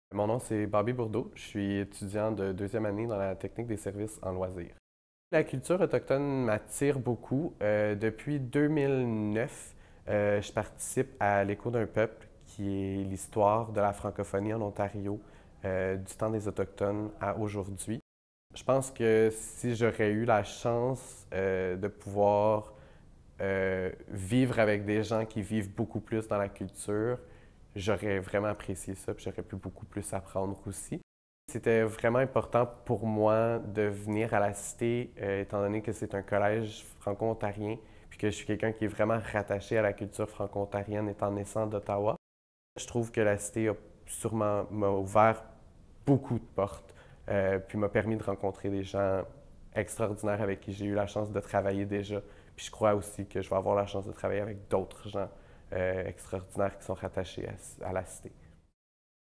Mon nom, c'est Bobby Bourdeau. Je suis étudiant de deuxième année dans la technique des services en loisirs. La culture autochtone m'attire beaucoup. Depuis 2009, je participe à l'Écho d'un peuple, qui est l'histoire de la francophonie en Ontario, du temps des Autochtones à aujourd'hui. Je pense que si j'aurais eu la chance de pouvoir vivre avec des gens qui vivent beaucoup plus dans la culture, j'aurais vraiment apprécié ça, puis j'aurais pu beaucoup plus apprendre aussi. C'était vraiment important pour moi de venir à la Cité, étant donné que c'est un collège franco-ontarien, puis que je suis quelqu'un qui est vraiment rattaché à la culture franco-ontarienne étant naissant d'Ottawa. Je trouve que la Cité m'a ouvert beaucoup de portes, puis m'a permis de rencontrer des gens extraordinaires avec qui j'ai eu la chance de travailler déjà. Puis je crois aussi que je vais avoir la chance de travailler avec d'autres gens extraordinaires qui sont rattachés à la Cité.